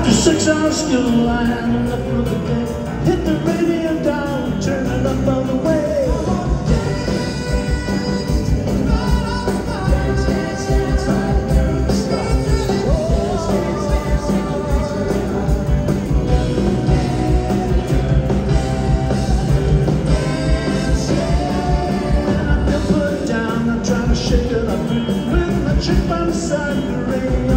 After 6 hours school, I had enough for the day. Hit the radio dial, turn it up all the way. When I feel put down, I try to shake it up with my chick by the side of the radio.